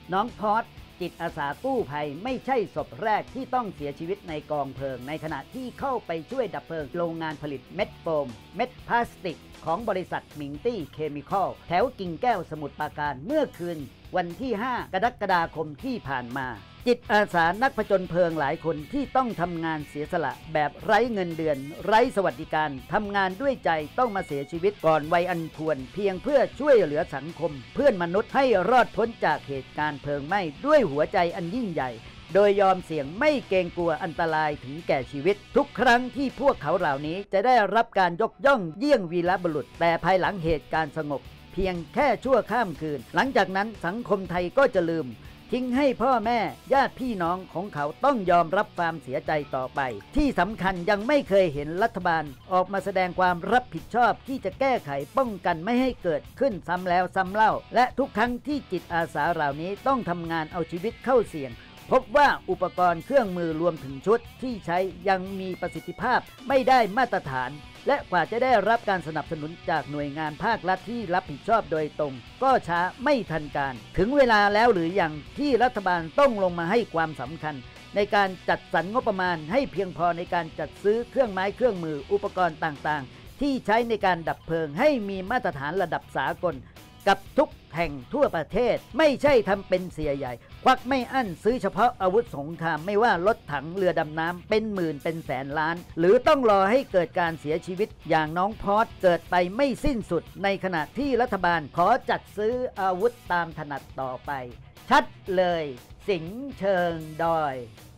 น้องพอดจิตอาสากู้ภัยไม่ใช่ศพแรกที่ต้องเสียชีวิตในกองเพลิงในขณะที่เข้าไปช่วยดับเพลิงโรงงานผลิตเม็ดโฟมเม็ดพลาสติกของบริษัทมิงตี้เคมีคอลแถวกิ่งแก้วสมุทรปราการเมื่อคืนวันที่ 5 กรกฎาคมที่ผ่านมาจิตอาสานักผจญเพลิงหลายคนที่ต้องทำงานเสียสละแบบไร้เงินเดือนไร้สวัสดิการทำงานด้วยใจต้องมาเสียชีวิตก่อนวัยอันควรเพียงเพื่อช่วยเหลือสังคมเพื่อนมนุษย์ให้รอดพ้นจากเหตุการณ์เพลิงไหม้ด้วยหัวใจอันยิ่งใหญ่โดยยอมเสี่ยงไม่เกรงกลัวอันตรายถึงแก่ชีวิตทุกครั้งที่พวกเขาเหล่านี้จะได้รับการยกย่องเยี่ยงวีรบุรุษแต่ภายหลังเหตุการณ์สงบเพียงแค่ชั่วข้ามคืนหลังจากนั้นสังคมไทยก็จะลืมทิ้งให้พ่อแม่ญาติพี่น้องของเขาต้องยอมรับความเสียใจต่อไปที่สำคัญยังไม่เคยเห็นรัฐบาลออกมาแสดงความรับผิดชอบที่จะแก้ไขป้องกันไม่ให้เกิดขึ้นซ้ำแล้วซ้ำเล่าและทุกครั้งที่จิตอาสาเหล่านี้ต้องทำงานเอาชีวิตเข้าเสี่ยงพบว่าอุปกรณ์เครื่องมือรวมถึงชุดที่ใช้ยังมีประสิทธิภาพไม่ได้มาตรฐานและกว่าจะได้รับการสนับสนุนจากหน่วยงานภาครัฐที่รับผิดชอบโดยตรงก็ช้าไม่ทันการถึงเวลาแล้วหรือยังที่รัฐบาลต้องลงมาให้ความสำคัญในการจัดสรรงบประมาณให้เพียงพอในการจัดซื้อเครื่องไม้เครื่องมืออุปกรณ์ต่างๆที่ใช้ในการดับเพลิงให้มีมาตรฐานระดับสากลกับทุกแห่งทั่วประเทศไม่ใช่ทำเป็นเสียใหญ่ควักไม่อั้นซื้อเฉพาะอาวุธสงครามไม่ว่ารถถังเรือดำน้ำเป็นหมื่นเป็นแสนล้านหรือต้องรอให้เกิดการเสียชีวิตอย่างน้องพอดเกิดไปไม่สิ้นสุดในขณะที่รัฐบาลขอจัดซื้ออาวุธตามถนัดต่อไปชัดเลยสิงห์เชิงดอย